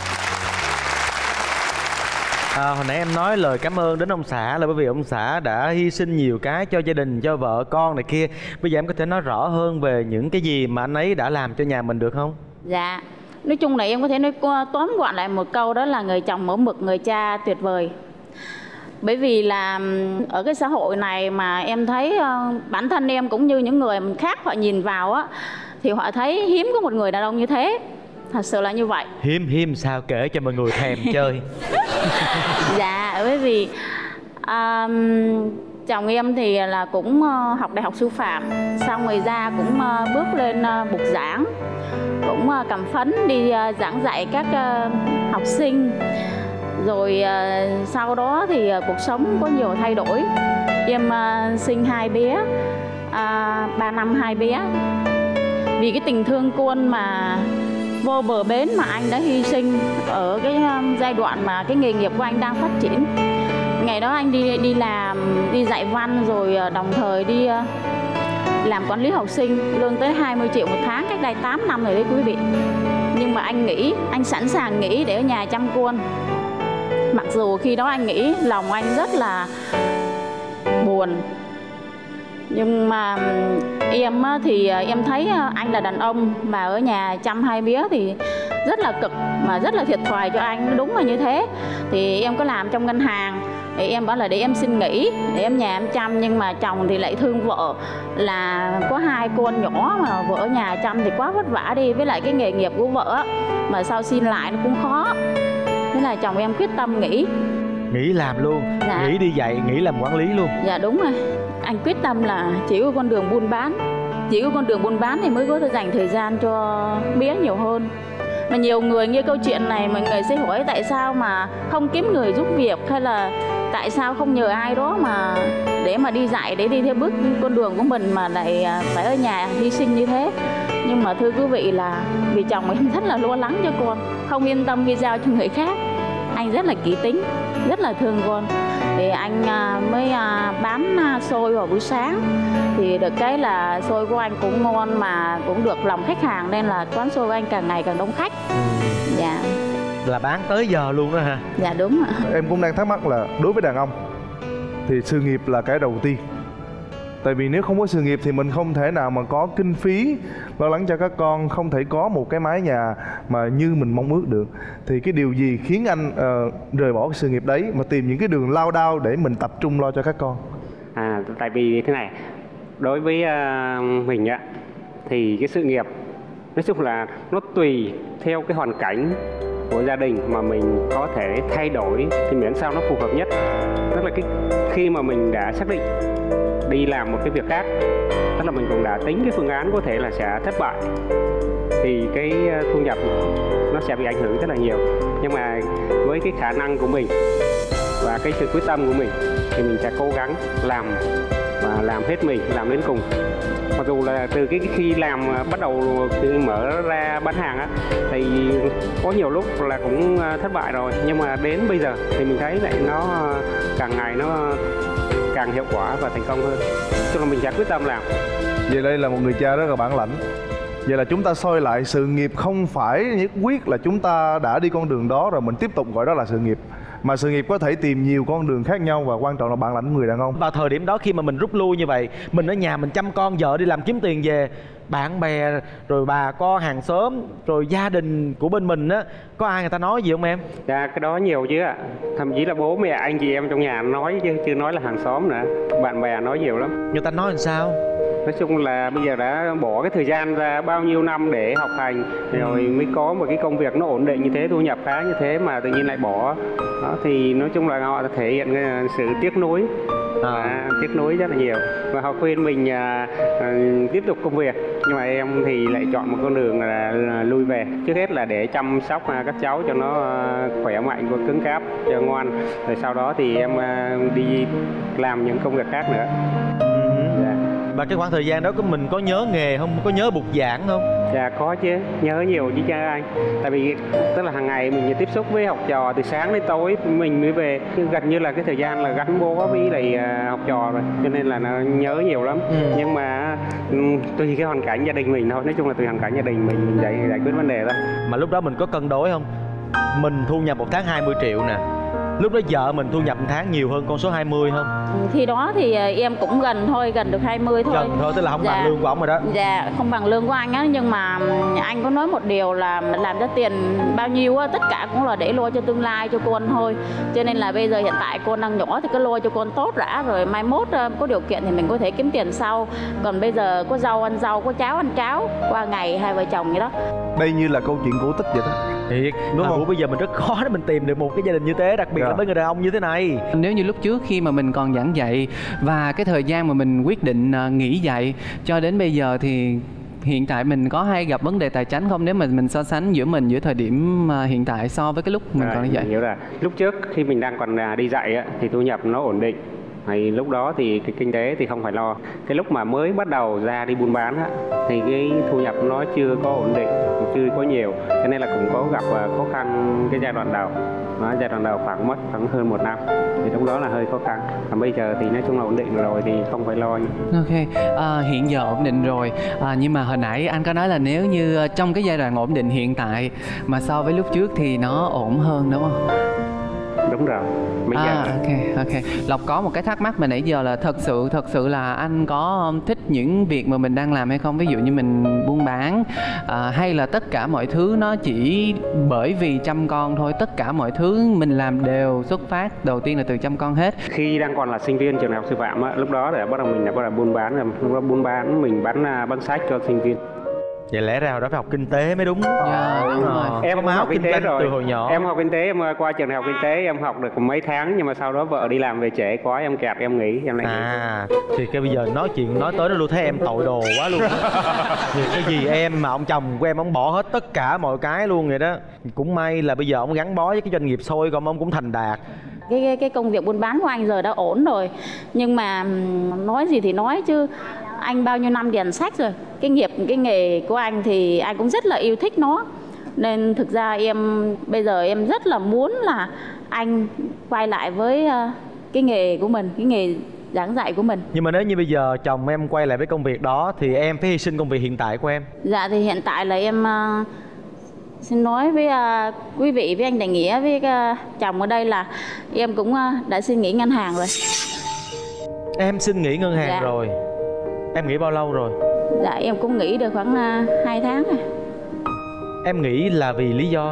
À, hồi nãy em nói lời cảm ơn đến ông xã là bởi vì ông xã đã hy sinh nhiều cái cho gia đình, cho vợ con này kia. Bây giờ em có thể nói rõ hơn về những cái gì mà anh ấy đã làm cho nhà mình được không? Dạ, nói chung là em có thể nói tóm gọn lại một câu, đó là người chồng mẫu mực, người cha tuyệt vời. Bởi vì là ở cái xã hội này mà em thấy bản thân em cũng như những người khác họ nhìn vào á, thì họ thấy hiếm có một người đàn ông như thế. Thật sự là như vậy. Hiếm hiếm sao, kể cho mọi người thèm chơi. Dạ, bởi vì à, chồng em thì là cũng học đại học sư phạm, xong rồi ra cũng bước lên bục giảng, cũng cầm phấn đi giảng dạy các học sinh. Rồi sau đó thì cuộc sống có nhiều thay đổi. Em sinh hai bé, à, ba năm hai bé. Vì cái tình thương quân mà vô bờ bến mà anh đã hy sinh ở cái giai đoạn mà cái nghề nghiệp của anh đang phát triển. Ngày đó anh đi đi làm, đi dạy văn, rồi đồng thời đi làm quản lý học sinh, lương tới hai mươi triệu một tháng, cách đây tám năm rồi đấy quý vị. Nhưng mà anh nghĩ, anh sẵn sàng nghỉ để ở nhà chăm con. Mặc dù khi đó anh nghĩ lòng anh rất là buồn. Nhưng mà em thì em thấy anh là đàn ông mà ở nhà chăm hai bé thì rất là cực mà rất là thiệt thòi cho anh, đúng là như thế. Thì em có làm trong ngân hàng thì em bảo là để em xin nghỉ để em nhà em chăm, nhưng mà chồng thì lại thương vợ là có hai con nhỏ mà vợ ở nhà chăm thì quá vất vả đi, với lại cái nghề nghiệp của vợ mà sau xin lại nó cũng khó. Thế là chồng em quyết tâm nghỉ. Nghỉ làm luôn, dạ. Nghỉ đi dạy, nghỉ làm quản lý luôn. Dạ đúng rồi. Anh quyết tâm là chỉ có con đường buôn bán, chỉ có con đường buôn bán thì mới có thể dành thời gian cho bé nhiều hơn. Mà nhiều người nghe câu chuyện này mọi người sẽ hỏi tại sao mà không kiếm người giúp việc, hay là tại sao không nhờ ai đó mà để mà đi dạy, để đi theo bước con đường của mình mà lại phải ở nhà hy sinh như thế. Nhưng mà thưa quý vị là vì chồng em rất là lo lắng cho con, không yên tâm đi giao cho người khác. Anh rất là kỹ tính, rất là thương con. Thì anh mới bán xôi vào buổi sáng. Thì được cái là xôi của anh cũng ngon mà cũng được lòng khách hàng, nên là quán xôi của anh càng ngày càng đông khách. Dạ. Là bán tới giờ luôn đó hả? Dạ đúng ạ. Em cũng đang thắc mắc là đối với đàn ông thì sự nghiệp là cái đầu tiên. Tại vì nếu không có sự nghiệp thì mình không thể nào mà có kinh phí lo lắng cho các con, không thể có một cái mái nhà mà như mình mong ước được. Thì cái điều gì khiến anh uh, rời bỏ cái sự nghiệp đấy mà tìm những cái đường lao đao để mình tập trung lo cho các con? À, tại vì thế này, đối với uh, mình á thì cái sự nghiệp nói chung là nó tùy theo cái hoàn cảnh của gia đình mà mình có thể thay đổi thì miễn sao nó phù hợp nhất. Tức là cái khi mà mình đã xác định đi làm một cái việc khác, tức là mình cũng đã tính cái phương án có thể là sẽ thất bại, thì cái thu nhập nó sẽ bị ảnh hưởng rất là nhiều. Nhưng mà với cái khả năng của mình và cái sự quyết tâm của mình thì mình sẽ cố gắng làm và làm hết mình, làm đến cùng. Mặc dù là từ cái khi làm bắt đầu khi mở ra bán hàng á thì có nhiều lúc là cũng thất bại rồi, nhưng mà đến bây giờ thì mình thấy lại nó càng ngày nó càng hiệu quả và thành công hơn, cho nên mình sẽ quyết tâm làm. Vậy đây là một người cha rất là bản lãnh. Vậy là chúng ta soi lại, sự nghiệp không phải nhất quyết là chúng ta đã đi con đường đó rồi mình tiếp tục gọi đó là sự nghiệp, mà sự nghiệp có thể tìm nhiều con đường khác nhau, và quan trọng là bản lãnh của người đàn ông. Vào thời điểm đó khi mà mình rút lui như vậy, mình ở nhà mình chăm con, vợ đi làm kiếm tiền về, bạn bè rồi bà con hàng xóm rồi gia đình của bên mình á, có ai người ta nói gì không em? Dạ cái đó nhiều chứ ạ. Thậm chí là bố mẹ anh chị em trong nhà nói chứ chưa nói là hàng xóm nữa. Bạn bè nói nhiều lắm. Người ta nói làm sao? Nói chung là bây giờ đã bỏ cái thời gian ra bao nhiêu năm để học hành rồi mới có một cái công việc nó ổn định như thế, thu nhập khá như thế mà tự nhiên lại bỏ đó, thì nói chung là họ thể hiện sự tiếc nuối. À, tiếc nuối rất là nhiều, và họ khuyên mình à, à, tiếp tục công việc, nhưng mà em thì lại chọn một con đường là, là lui về. Trước hết là để chăm sóc à, các cháu cho nó à, khỏe mạnh và cứng cáp cho ngoan, rồi sau đó thì em à, đi làm những công việc khác nữa. Và cái khoảng thời gian đó của mình có nhớ nghề không? Có nhớ bục giảng không? Dạ có chứ, nhớ nhiều chứ cha anh. Tại vì tức là hàng ngày mình tiếp xúc với học trò từ sáng đến tối mình mới về, gần như là cái thời gian là gắn bó với lại học trò rồi, cho nên là nó nhớ nhiều lắm. Ừ. Nhưng mà tùy cái hoàn cảnh gia đình mình thôi, nói chung là tùy hoàn cảnh gia đình mình, mình giải, giải quyết vấn đề thôi. Mà lúc đó mình có cân đối không? Mình thu nhập một tháng hai mươi triệu nè, lúc đó vợ mình thu nhập một tháng nhiều hơn con số hai mươi không? Khi đó thì em cũng gần thôi, gần được hai mươi thôi. Gần thôi, tức là không dạ. bằng lương của ông rồi đó. Dạ, không bằng lương của anh á, nhưng mà anh có nói một điều là làm ra tiền bao nhiêu á, tất cả cũng là để lo cho tương lai cho con thôi. Cho nên là bây giờ hiện tại con đang nhỏ thì cứ lo cho con tốt đã, rồi mai mốt có điều kiện thì mình có thể kiếm tiền sau. Còn bây giờ có rau ăn rau, có cháo ăn cháo, qua ngày hai vợ chồng vậy đó. Đây như là câu chuyện cổ tích vậy đó. Thiệt, đúng không? Bây giờ mình rất khó để mình tìm được một cái gia đình như thế, đặc biệt yeah. là với người đàn ông như thế này. Nếu như lúc trước khi mà mình còn giảng dạy và cái thời gian mà mình quyết định nghỉ dạy cho đến bây giờ thì hiện tại mình có hay gặp vấn đề tài chính không? Nếu mà mình so sánh giữa mình giữa thời điểm hiện tại so với cái lúc mình à, còn đi dạy. Hiểu là lúc trước khi mình đang còn đi dạy thì thu nhập nó ổn định, Thì lúc đó thì cái kinh tế thì không phải lo. Cái lúc mà mới bắt đầu ra đi buôn bán á, thì cái thu nhập nó chưa có ổn định, chưa có nhiều, cho nên là cũng có gặp khó khăn cái giai đoạn đầu. Nó giai đoạn đầu khoảng mất khoảng hơn một năm, thì lúc đó là hơi khó khăn. Còn bây giờ thì nói chung là ổn định rồi thì không phải lo. Ok, à, hiện giờ ổn định rồi. À, nhưng mà hồi nãy anh có nói là nếu như trong cái giai đoạn ổn định hiện tại mà so với lúc trước thì nó ổn hơn đúng không? Đúng rồi. Bây à, giờ ok, ok. Lộc có một cái thắc mắc mà nãy giờ là thật sự thật sự là anh có thích những việc mà mình đang làm hay không? Ví dụ như mình buôn bán à, hay là tất cả mọi thứ nó chỉ bởi vì chăm con thôi, tất cả mọi thứ mình làm đều xuất phát đầu tiên là từ chăm con hết. Khi đang còn là sinh viên trường đại học sư phạm á, lúc đó là bắt đầu mình đã bắt đầu buôn bán rồi, lúc đó buôn bán mình bán bán sách cho sinh viên. Vậy lẽ ra hồi đó phải học kinh tế mới đúng. Dạ, đúng rồi. Em có học kinh tế rồi. Từ hồi nhỏ. Em học kinh tế, em qua trường đại học kinh tế em học được mấy tháng, nhưng mà sau đó vợ đi làm về trễ quá, em kẹt em nghỉ, em lại nghỉ. À, thì cái bây giờ nói chuyện nói tới nó luôn thấy em tội đồ quá luôn. Vì cái gì em mà ông chồng của em ông bỏ hết tất cả mọi cái luôn vậy đó. Cũng may là bây giờ ông gắn bó với cái doanh nghiệp xôi, còn ông cũng thành đạt. Cái, cái cái công việc buôn bán của anh giờ đã ổn rồi, nhưng mà nói gì thì nói chứ anh bao nhiêu năm đèn sách rồi, cái nghiệp cái nghề của anh thì anh cũng rất là yêu thích nó, nên thực ra em bây giờ em rất là muốn là anh quay lại với cái nghề của mình, cái nghề giảng dạy của mình. Nhưng mà nếu như bây giờ chồng em quay lại với công việc đó thì em phải hy sinh công việc hiện tại của em. Dạ thì hiện tại là em uh, xin nói với uh, quý vị, với anh Đại Nghĩa, với uh, chồng ở đây là em cũng uh, đã xin nghỉ ngân hàng rồi. Em xin nghỉ ngân hàng dạ. rồi. Em nghỉ bao lâu rồi? Dạ em cũng nghỉ được khoảng uh, hai tháng rồi. Em nghĩ là vì lý do?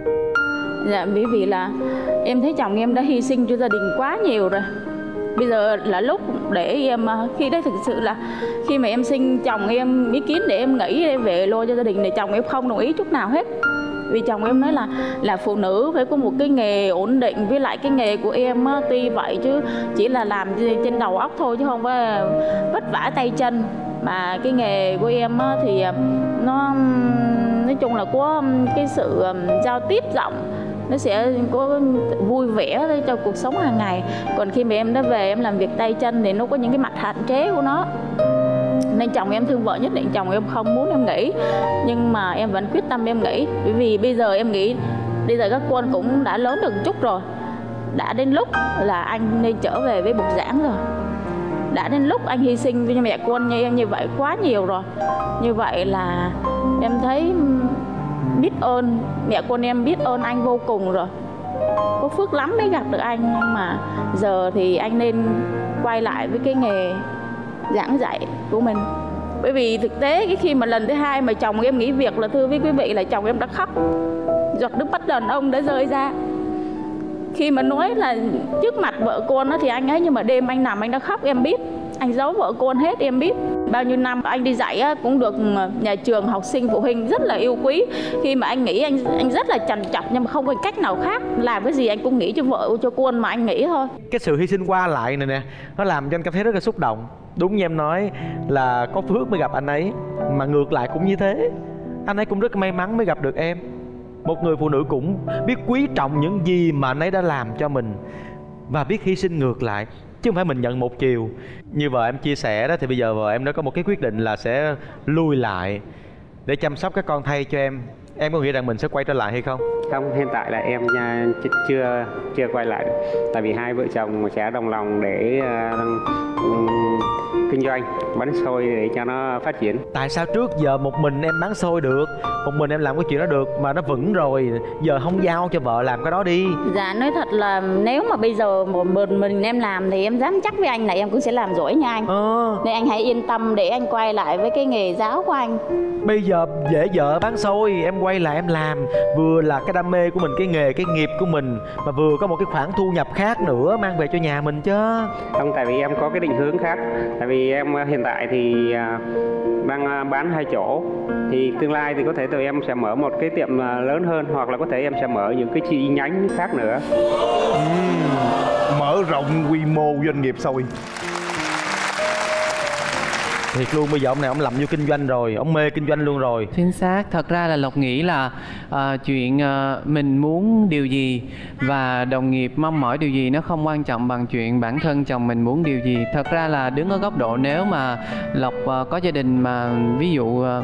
Dạ bởi vì là em thấy chồng em đã hy sinh cho gia đình quá nhiều rồi. Bây giờ là lúc để em, khi đấy thực sự là khi mà em sinh chồng em ý kiến để em nghỉ để về lo cho gia đình, thì chồng em không đồng ý chút nào hết. Vì chồng em nói là là phụ nữ phải có một cái nghề ổn định, với lại cái nghề của em á, tuy vậy chứ chỉ là làm trên đầu óc thôi chứ không phải vất vả tay chân. Mà cái nghề của em á, thì nó nói chung là có cái sự giao tiếp rộng, nó sẽ có vui vẻ cho cuộc sống hàng ngày. Còn khi mà em đã về em làm việc tay chân thì nó có những cái mặt hạn chế của nó. Nên chồng em thương vợ nhất định, chồng em không muốn em nghỉ, nhưng mà em vẫn quyết tâm em nghỉ. Bởi vì bây giờ em nghĩ bây giờ các con cũng đã lớn được một chút rồi, đã đến lúc là anh nên trở về với bục giảng rồi. Đã đến lúc anh hy sinh với mẹ con như em như vậy quá nhiều rồi. Như vậy là em thấy biết ơn mẹ con em, biết ơn anh vô cùng rồi. Có phước lắm mới gặp được anh, nhưng mà giờ thì anh nên quay lại với cái nghề giảng dạy của mình. Bởi vì thực tế cái khi mà lần thứ hai mà chồng em nghỉ việc là thưa với quý vị là chồng em đã khóc, giọt nước mắt đàn ông đã rơi ra. Khi mà nói là trước mặt vợ con thì anh ấy, nhưng mà đêm anh nằm anh đã khóc, em biết. Anh giấu vợ con hết, em biết. Bao nhiêu năm anh đi dạy cũng được nhà trường, học sinh, phụ huynh rất là yêu quý. Khi mà anh nghĩ anh anh rất là trằn trọc, nhưng mà không có cách nào khác. Làm cái gì anh cũng nghĩ cho vợ, cho con mà anh nghĩ thôi. Cái sự hy sinh qua lại này nè, nó làm cho anh cảm thấy rất là xúc động. Đúng như em nói là có phước mới gặp anh ấy, mà ngược lại cũng như thế. Anh ấy cũng rất may mắn mới gặp được em, một người phụ nữ cũng biết quý trọng những gì mà anh ấy đã làm cho mình, và biết hy sinh ngược lại, chứ không phải mình nhận một chiều. Như vợ em chia sẻ đó, thì bây giờ vợ em đã có một cái quyết định là sẽ lui lại để chăm sóc các con thay cho em. Em có nghĩ rằng mình sẽ quay trở lại hay không? Không, hiện tại là em chưa chưa quay lại, tại vì hai vợ chồng sẽ đồng lòng để uh, um, kinh doanh bán xôi để cho nó phát triển. Tại sao trước giờ một mình em bán xôi được, một mình em làm cái chuyện đó được mà nó vững rồi, giờ không giao cho vợ làm cái đó đi? Dạ nói thật là nếu mà bây giờ một mình mình em làm thì em dám chắc với anh là em cũng sẽ làm giỏi nha anh. ờ. Nên anh hãy yên tâm để anh quay lại với cái nghề giáo của anh. Bây giờ dễ vợ bán xôi, em quay lại em làm, vừa là cái đam mê của mình, cái nghề, cái nghiệp của mình, mà vừa có một cái khoản thu nhập khác nữa mang về cho nhà mình chứ. Không, tại vì em có cái định hướng khác. Tại vì em hiện tại thì đang bán hai chỗ, thì tương lai thì có thể tụi em sẽ mở một cái tiệm lớn hơn, hoặc là có thể em sẽ mở những cái chi nhánh khác nữa. uhm, Mở rộng quy mô doanh nghiệp xôi. Thiệt luôn, bây giờ ông này ông lầm vô kinh doanh rồi, ông mê kinh doanh luôn rồi. Chính xác. Thật ra là Lộc nghĩ là uh, chuyện uh, mình muốn điều gì và đồng nghiệp mong mỏi điều gì nó không quan trọng bằng chuyện bản thân chồng mình muốn điều gì. Thật ra là đứng ở góc độ nếu mà Lộc uh, có gia đình mà ví dụ uh,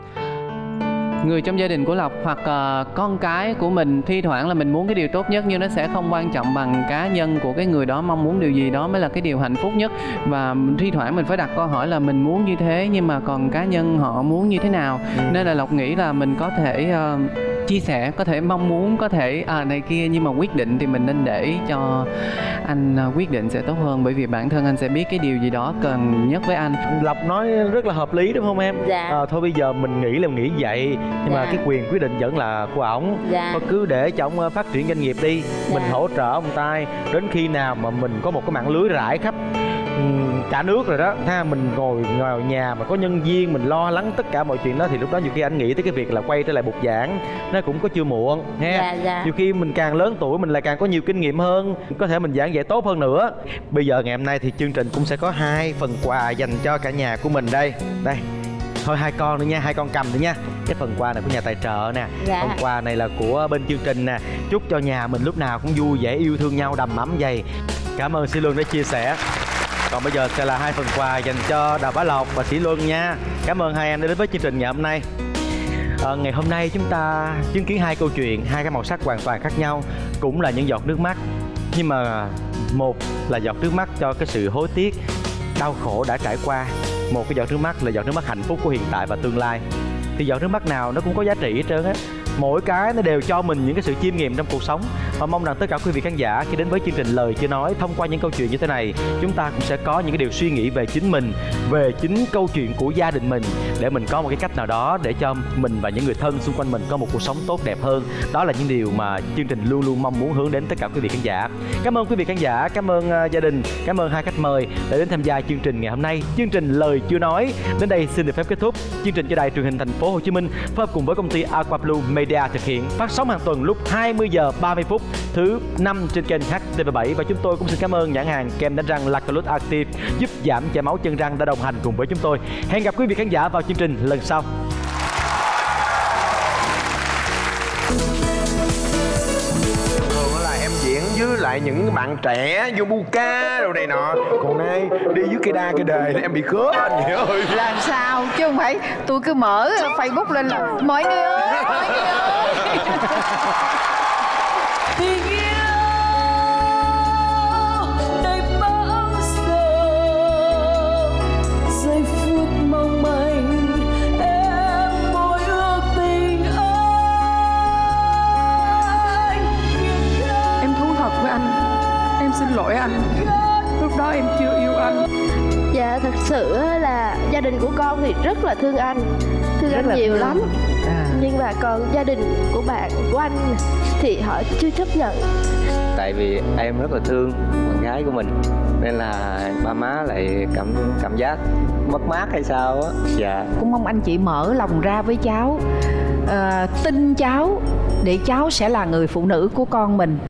người trong gia đình của Lộc hoặc uh, con cái của mình thi thoảng là mình muốn cái điều tốt nhất, nhưng nó sẽ không quan trọng bằng cá nhân của cái người đó mong muốn điều gì, đó mới là cái điều hạnh phúc nhất. Và thi thoảng mình phải đặt câu hỏi là mình muốn như thế nhưng mà còn cá nhân họ muốn như thế nào. Ừ. Nên là Lộc nghĩ là mình có thể uh, chia sẻ, có thể mong muốn, có thể à, này kia, nhưng mà quyết định thì mình nên để cho anh uh, quyết định sẽ tốt hơn, bởi vì bản thân anh sẽ biết cái điều gì đó cần nhất với anh. Lộc nói rất là hợp lý đúng không em? Dạ. À, thôi bây giờ mình nghĩ là mình nghĩ vậy, nhưng dạ. mà cái quyền quyết định vẫn là của ổng. Dạ. Thôi cứ để cho ổng phát triển doanh nghiệp đi, dạ. mình hỗ trợ ông ta đến khi nào mà mình có một cái mạng lưới rải khắp cả nước rồi đó ha, mình ngồi ngồi nhà mà có nhân viên, mình lo lắng tất cả mọi chuyện đó, thì lúc đó nhiều khi anh nghĩ tới cái việc là quay trở lại bục giảng nó cũng có chưa muộn ha. Dạ, dạ. Nhiều khi mình càng lớn tuổi mình lại càng có nhiều kinh nghiệm hơn, có thể mình giảng dạy tốt hơn nữa. Bây giờ ngày hôm nay thì chương trình cũng sẽ có hai phần quà dành cho cả nhà của mình đây. Đây, thôi hai con nữa nha, hai con cầm nữa nha. Cái phần quà này của nhà tài trợ nè, dạ. phần quà này là của bên chương trình nè. Chúc cho nhà mình lúc nào cũng vui vẻ, yêu thương nhau, đầm ấm dày. Cảm ơn Sĩ Luân đã chia sẻ. Còn bây giờ sẽ là hai phần quà dành cho Đào Bá Lộc và Sĩ Luân nha. Cảm ơn hai em đã đến với chương trình ngày hôm nay. à, Ngày hôm nay chúng ta chứng kiến hai câu chuyện, hai cái màu sắc hoàn toàn khác nhau, cũng là những giọt nước mắt. Nhưng mà một là giọt nước mắt cho cái sự hối tiếc, đau khổ đã trải qua. Một cái giọt nước mắt là giọt nước mắt hạnh phúc của hiện tại và tương lai. Thì giọt nước mắt nào nó cũng có giá trị hết trơn á. Mỗi cái nó đều cho mình những cái sự chiêm nghiệm trong cuộc sống. Và mong rằng tất cả quý vị khán giả khi đến với chương trình Lời Chưa Nói, thông qua những câu chuyện như thế này, chúng ta cũng sẽ có những cái điều suy nghĩ về chính mình, về chính câu chuyện của gia đình mình, để mình có một cái cách nào đó để cho mình và những người thân xung quanh mình có một cuộc sống tốt đẹp hơn. Đó là những điều mà chương trình luôn luôn mong muốn hướng đến tất cả quý vị khán giả. Cảm ơn quý vị khán giả, cảm ơn uh, gia đình, cảm ơn hai khách mời đã đến tham gia chương trình ngày hôm nay. Chương trình Lời Chưa Nói đến đây xin được phép kết thúc. Chương trình do Đài Truyền hình Thành phố Hồ Chí Minh phối hợp cùng với công ty Aqua Blue Media thực hiện, phát sóng hàng tuần lúc hai mươi giờ ba mươi phút thứ năm trên kênh H T V bảy. Và chúng tôi cũng xin cảm ơn nhãn hàng kem đánh răng Lactolose Active giúp giảm chảy máu chân răng đã đồng hành cùng với chúng tôi. Hẹn gặp quý vị khán giả vào chương trình lần sau. Thường là em diễn với lại những bạn trẻ vô bu ca đồ này nọ, còn nay đi với cây đa cây đề em bị khớp anh Nghĩa ơi. Làm sao chứ không phải tôi cứ mở Facebook lên là mọi người ơi, mọi người ơi. Tình yêu đây bao giờ, giây phút mong manh em mỗi ước tình anh. Em thú thật với anh, em xin lỗi anh, lúc đó em chưa yêu anh. Dạ thật sự là gia đình của con thì rất là thương anh, thương rất anh nhiều thương. lắm à. Nhưng mà còn gia đình của bạn của anh thì họ chưa chấp nhận. Tại vì em rất là thương bạn gái của mình nên là ba má lại cảm cảm giác mất mát hay sao á. Dạ. Cũng mong anh chị mở lòng ra với cháu, à, tin cháu để cháu sẽ là người phụ nữ của con mình.